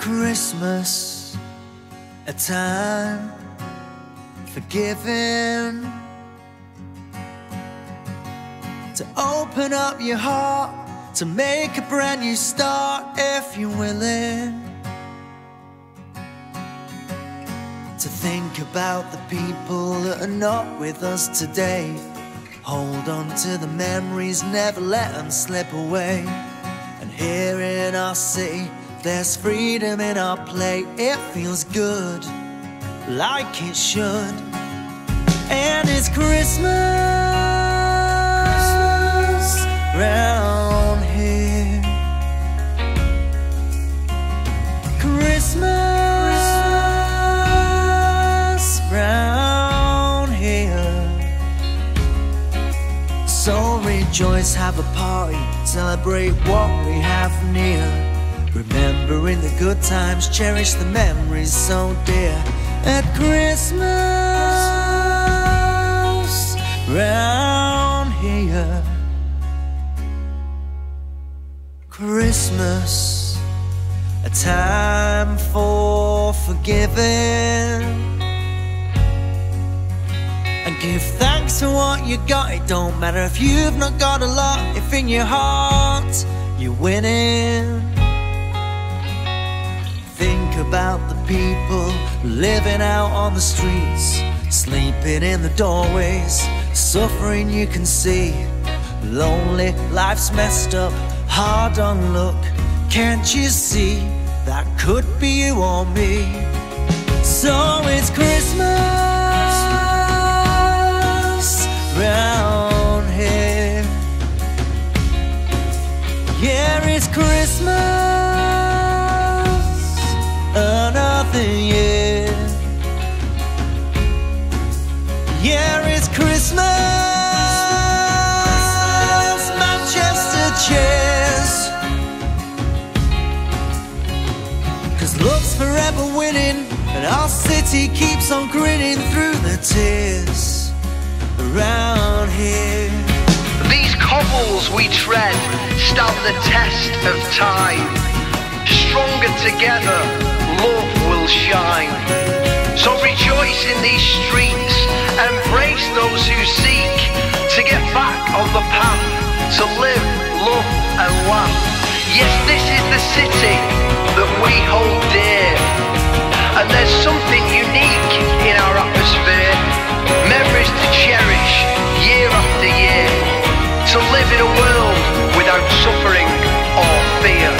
Christmas, a time for giving, to open up your heart, to make a brand new start if you're willing, to think about the people that are not with us today. Hold on to the memories, never let them slip away. And here in our city, there's freedom in our play. It feels good, like it should. And it's Christmas round here. Christmas round here. So rejoice, have a party, celebrate what we have near. Remembering the good times, cherish the memories so dear. At Christmas round here. Christmas, a time for forgiving, and give thanks for what you got. It don't matter if you've not got a lot, if in your heart you're winning. Think about the people living out on the streets, sleeping in the doorways, suffering you can see. Lonely, life's messed up, hard on luck. Can't you see that could be you or me? So it's Christmas round here. Yeah, it's Christmas another year. Yeah, it's Christmas, Manchester cheers. 'Cause love's forever winning, and our city keeps on grinning through the tears around here. These cobbles we tread stand the test of time. Stronger together, love will shine. So rejoice in these streets, embrace those who seek to get back on the path, to live, love and laugh. Yes, this is the city that we hold dear, and there's something unique in our atmosphere. Memories to cherish year after year, to live in a world without suffering or fear.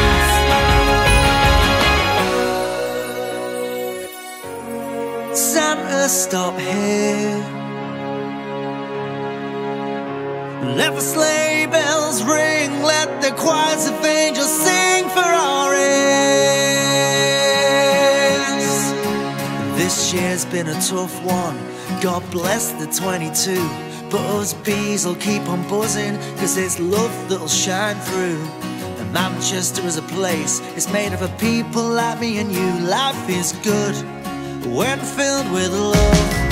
Santa, stop here. Let the sleigh bells ring, let the choirs of angels sing for our ears. This year's been a tough one, God bless the 22. But us bees will keep on buzzing, 'cause it's love that'll shine through. And Manchester is a place, it's made up of people like me and you. Life is good when filled with love.